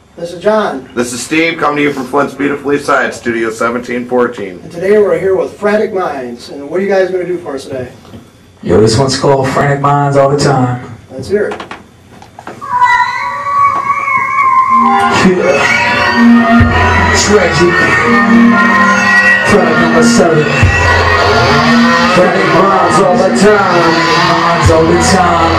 This is John. This is Steve, coming to you from Flint's beautiful East Side, Studio 1714. And today we're here with Frantic Minds. And what are you guys going to do for us today? Yo, this one's called Frantic Minds All the Time. Let's hear it. Yeah. Tragic. Track number 7. Frantic minds all the time. Minds all the time.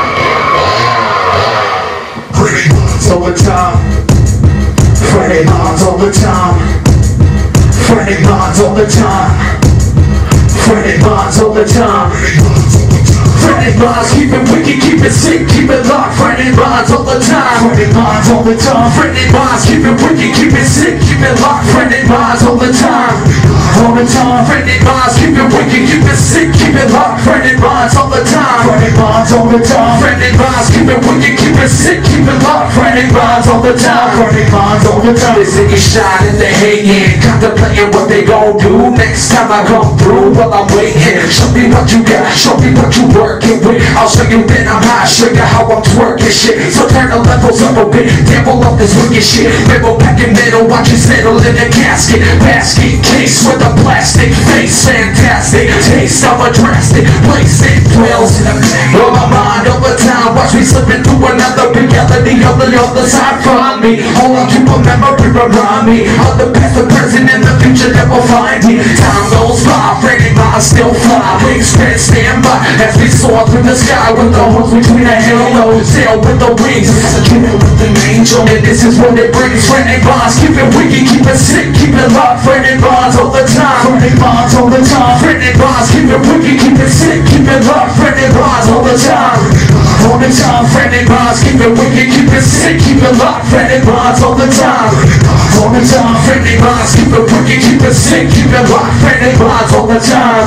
Frantic minds all the time. Frantic minds all the time. Frantic minds all the time. Frantic minds all the time. Frantic minds, keep it wicked, keep it sick, keep it locked. Frantic minds all the time. Frantic minds all the time. Frantic minds, keep it wicked, keep it sick, keep it locked. Frantic minds all the time. All the time. Frantic minds, keep it wicked, keep it sick, keep it locked. Frantic minds all the time. Frantic minds all the time. Frantic minds, keep it wicked, keep it sick, keep it locked. Frantic minds all the time. Frantic minds all the time. They say you shine and they hating, contemplating what they gon' do next time I come through. While I'm waiting, show me what you got, show me what you working with. I'll show you then I'm high, show you how I'm twerking shit. So turn the levels up a bit, dabble up this wicked shit. Rebel back in middle, watch you settle in a casket. Basket case with a plastic face, fantastic taste of a drastic place. It dwells on my mind over time. Watch me slipping through another reality on the other side from me. Hold on to a memory, remind me of the past, the present, and the future that will find me. Time goes by, frantic minds still fly. Wings spread, stand by as we soar through the sky with the holes between the halos. Sail with the wings, dreaming with an angel, and this is what it brings. Frantic minds, keep it wicked, keep it sick, keep it locked. Frantic minds all the time. Frantic minds all the time. Frantic minds, keep it wicked, keep it sick, keep it locked. Frantic minds all the time. All the time. Frantic minds, keep it wicked, keep it sick, keep it locked. Frantic minds all the time. All the time. Frantic minds, keep it wicked, keep it sick, keep it locked. Frantic minds all the time.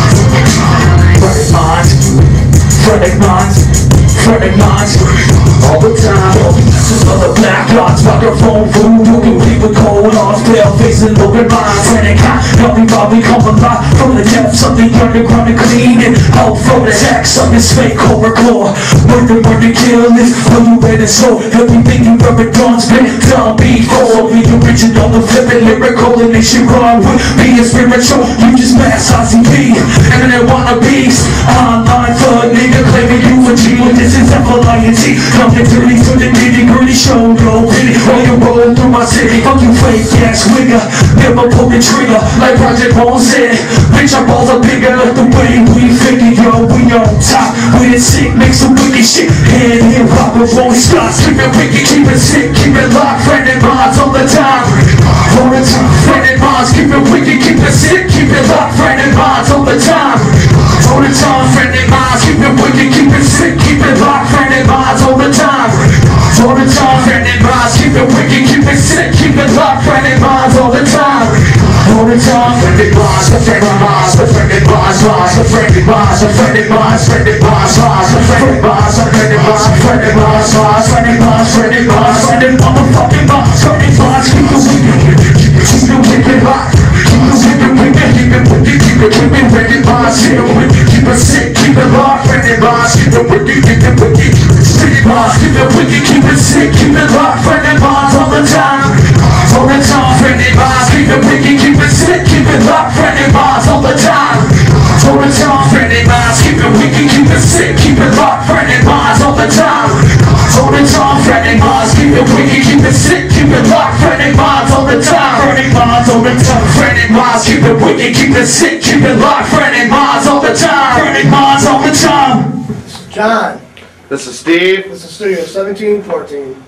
Frantic minds. Frantic minds. Frantic minds. All the time. Just for the black dots, microphone food, looking people cold off, pale facing open minds. Frantic hot, help me while we come alive from the depths of the underground and clean and help from the sex of this fake horrorcore. Murder, kill this, when you ready to show everything you ever done's been done before. Be original, the flippin' lyrical, and this shit wrong with being spiritual. You just mass ICP, and they wanna be online for a nigga claiming you a G. When this is F-L-I-N-T, coming dirty to the nitty-gritty show, no pity. While you roll through my city, fuck you fake ass wigger. Never pull the trigger, like Project Bone said. Bitch, our balls are bigger, the way we figure, yo, we on top. We the sick, make some wicked shit. Head hip hop, it won't stop. Keep it wicked, keep it sick, keep it locked. Frantic minds all the time. All the time. Frantic minds, keep it wicked, keep it sick, keep it locked. Frantic minds all the time. All the time. Frantic minds, keep it wicked, keep it sick, keep it locked. Frantic minds all the time. All the time. Frantic minds, keep it wicked, keep it sick, keep it locked. Frantic minds all the time. All the time. Frantic minds, the frantic minds, the frantic minds, the frantic minds, the frantic minds, frantic minds, the frantic minds, the frantic minds, frantic minds, frantic minds, frantic minds, frantic motherfucking minds, frantic minds. Keep it wicked, keep it wicked hot, keep it wicked, keep it wicked, keep it wicked, frantic minds, keep it wicked, keep it sick, keep it locked. Frantic minds, keep it wicked, keep it wicked, frantic minds, keep it wicked, keep it sick, keep it locked. Frantic minds all the time. All the time. Frantic minds, keep it wicked, keep it sick, keep it locked. Frantic minds all the time. All the time. Frantic minds, keep it wicked, keep it sick, keep it locked. Frantic minds all the time. All the time. Frantic minds, keep it wicked, keep it sick, keep it locked. Frantic minds all the time. Frantic minds all the time. Frantic minds, keep it wicked, keep it sick, keep it locked. Frantic minds all the time. Frantic minds all the time. John. This is Steve. This is Studio 1714.